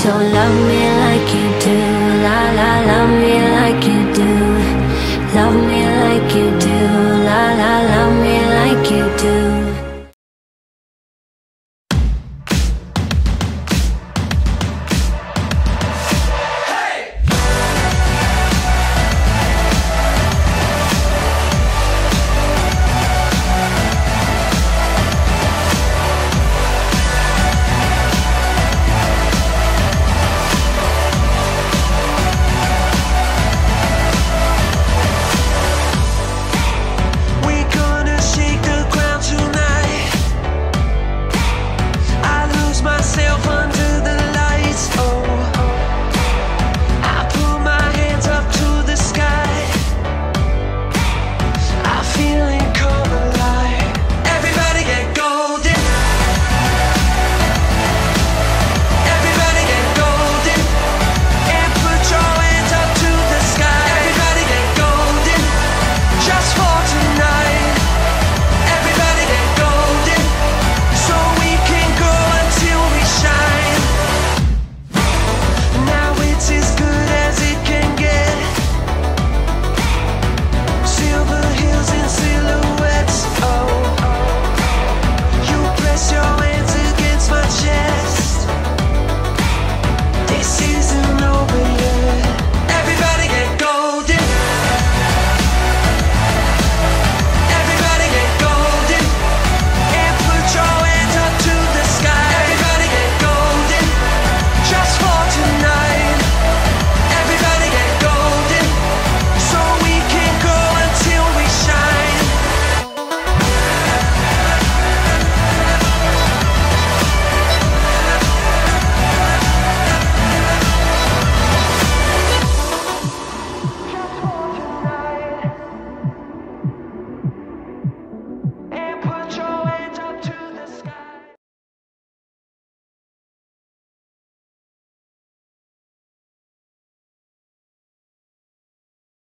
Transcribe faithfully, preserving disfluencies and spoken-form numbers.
So love me like you do, la la, love me like you do. Love me like you do, la la, love me like you do. This is